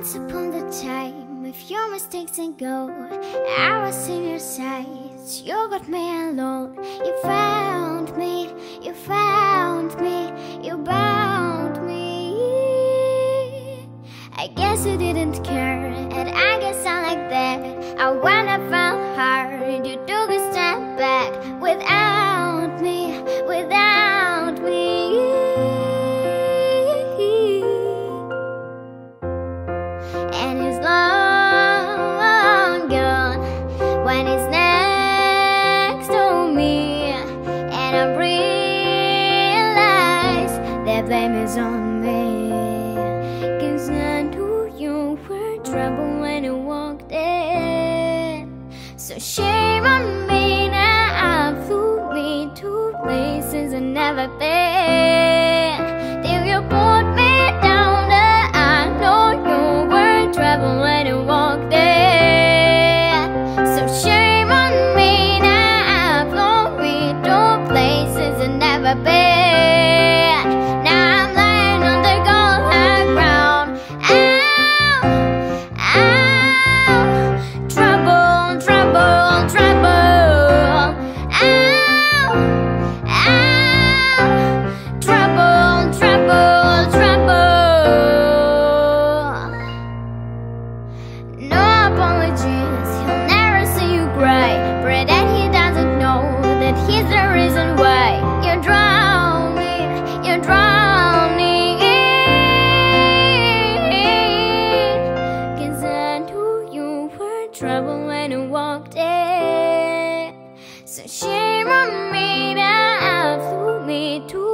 Once upon a time, with your mistakes and go, I was in your sights, you got me alone. You found me, you found me, you bound me. I guess you didn't care, and I guess I like that. I when I felt hard, you took a step back. Without me, without me. And it's long gone when it's next to me, and I realize that blame is on me. 'Cause I knew you were trouble when you walked in. So shame on me now, I flew me to places I've never been. Till you put me down there, I know you were trouble when you walked in. So shame on me now, I flew me to places I've never been. Now I'm lying on the golden ground. Ow, ow, trouble, trouble, trouble. Ow, ow, trouble, trouble, trouble. No apologies, he'll never see you cry. Pray that he doesn't know that he's the reason why you're drowning, you're drowning. 'Cause I knew you were trouble when you walked in. So shame on me now, I flew me to